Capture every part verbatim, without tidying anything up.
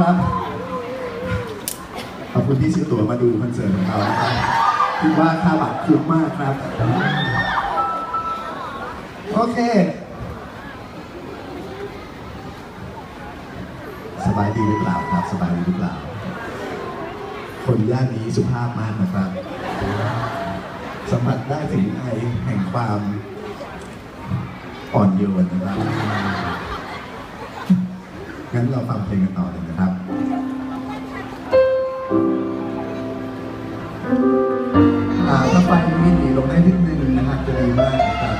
ครับขอบคุณที่ซื้อตั๋วมาดูคอนเสิร์ตของเราครับคิดว่าค่าบัตรคุ้มมากครับโอเคสบายดีหรือเปล่าครับสบายดีหรือเปล่าคนย่านนี้สุภาพมากนะครับสัมผัสได้ถึงไอแห่งความอ่อนโยนนะครับงั้นเราฟังเพลงกันต่อเลยนะครับถ้าไฟนี้หนีลงได้นิดนึงนะครับจะดีมากนะครับ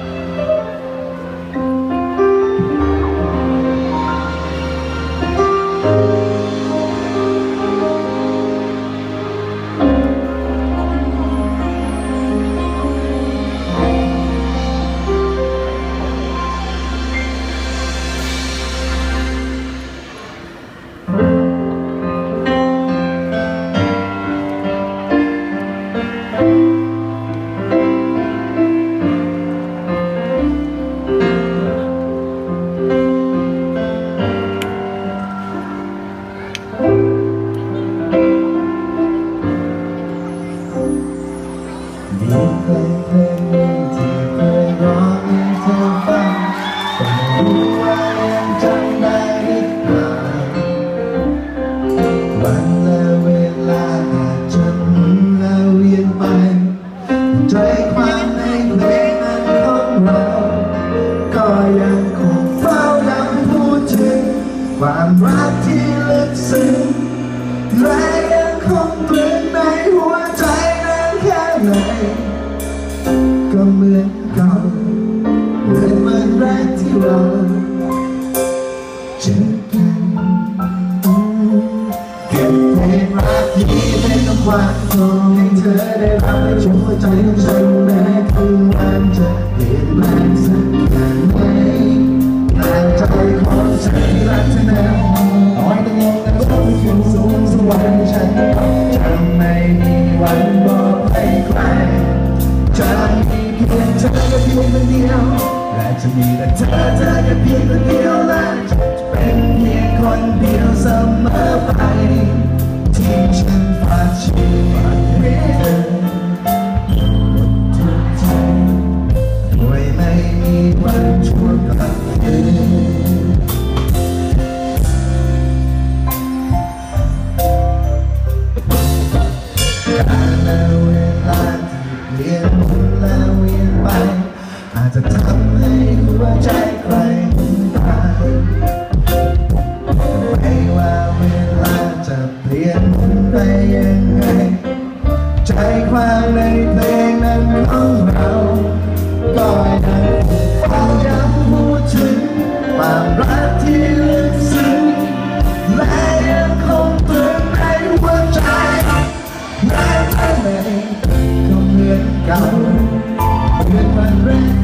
มีเพลงเพลงหนึ่งที่เคยร้องให้เธอฟังแต่ไม่รู้ว่ายังจำได้หรือเปล่าวันและเวลาอาจจะหมุนและเวียนไปใจความในเพลงนั้นของเราก็ยังคงเฝ้ายังพูดถึงความรักที่ลึกซึ้งและยังคงตรึงในหัวใจนั้นแค่ไหนก็เหมือนเก่าเหมือนวันแรกที่เราเจอกันเก็บเพลงรักนี้เป็นความทรงให้เธอได้รับในหัวใจของฉันแม้คืนวันจะเปลี่ยนแปลงสักแค่ไหนแต่ใจของฉันรักเธอแน่ต่อให้ต้องงงแต่ก็ไม่ถึงสูงสวรรค์ฉันจะไม่มีวันบอกให้ใครจะมีเพียงเธอแค่เพียงคนเดียวและจะมีแต่เธอเธอแค่เพียงคนเดียวและจะเป็นเพียงคนเดียวเสมอไปที่ฉันฝากชีวิตให้เธอหมดทุกใจโดยไม่มีวันชั่วกลับคืนการและเวลาที่เปลี่ยนหมุนและเวียนไปอาจจะทำให้หัวใจใครตายไม่ว่าเวลาจะเปลี่ยนหมุนไปยังไงใจความในเพลงนั้นของเราก็ยังคงย้ำพูดถึงความรักที่ลึกซึ้งและยังคงตรึงในหัวใจแม้แต่ไหนก็เหมือนเก่าเหมือนวันแรก